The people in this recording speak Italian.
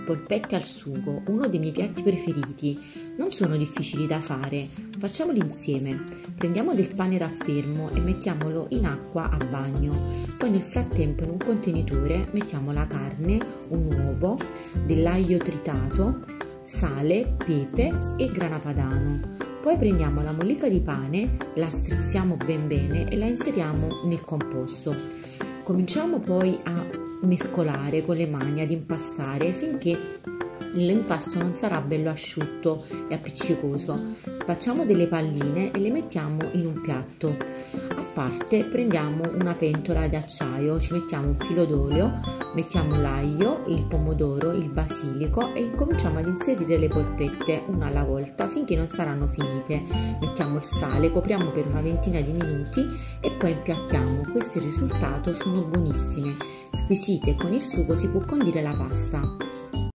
polpette al sugo, uno dei miei piatti preferiti. Non sono difficili da fare, facciamoli insieme. Prendiamo del pane raffermo e mettiamolo in acqua a bagno. Poi nel frattempo in un contenitore mettiamo la carne, un uovo, dell'aglio tritato, sale, pepe e grana padano. Poi prendiamo la mollica di pane, la strizziamo ben bene e la inseriamo nel composto. Cominciamo poi a mescolare con le mani, ad impastare finché l'impasto non sarà bello asciutto e appiccicoso. Facciamo delle palline e le mettiamo in un piatto. A parte prendiamo una pentola d'acciaio, ci mettiamo un filo d'olio, mettiamo l'aglio, il pomodoro, il basilico e cominciamo ad inserire le polpette una alla volta finché non saranno finite. Mettiamo il sale, copriamo per una ventina di minuti e poi impiattiamo. Questo è il risultato, sono buonissime, squisite, con il sugo si può condire la pasta.